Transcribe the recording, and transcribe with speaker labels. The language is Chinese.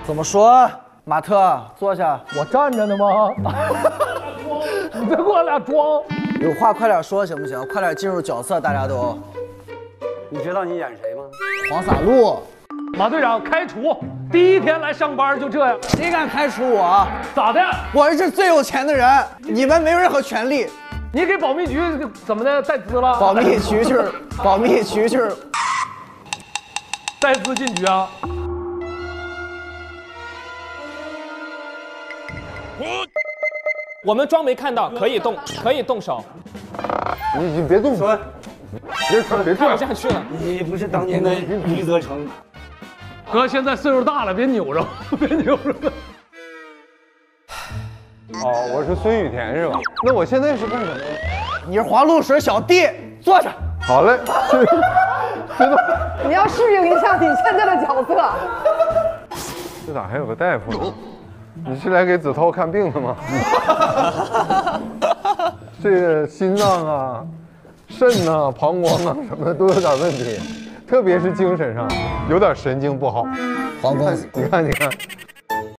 Speaker 1: 怎么说？马特，坐下。
Speaker 2: 我站着呢吗？你别给我俩装。
Speaker 1: 有话快点说行不行？快点进入角色，大家都。
Speaker 3: 你知道你演谁吗？
Speaker 1: 黄洒路。
Speaker 2: 马队长开除，第一天来上班就这样。
Speaker 1: 谁敢开除我？
Speaker 2: 咋的？
Speaker 1: 我是最有钱的人，你们没有任何权利。
Speaker 2: 你给保密局怎么的带资了？
Speaker 1: 保密局就是保密局就是
Speaker 2: 带资进局啊！
Speaker 4: 我们装没看到，可以动手。
Speaker 5: 你别动手，别穿，别
Speaker 4: 看不
Speaker 5: 转。
Speaker 4: 下去了。
Speaker 3: 你不是当年的余则成？
Speaker 2: 哥，现在岁数大了，别扭着，别扭着。
Speaker 5: 哦，我是孙雨田是吧？那我现在是干什么？
Speaker 1: 你是黄露水小弟，坐下。
Speaker 5: 好嘞，
Speaker 6: 你要适应一下你现在的角色。
Speaker 5: 这咋还有个大夫呢？你是来给子韬看病的吗？这个心脏啊、肾呐、膀胱啊什么的都有点问题，特别是精神上有点神经不好。
Speaker 1: 黄公子，
Speaker 5: 你看，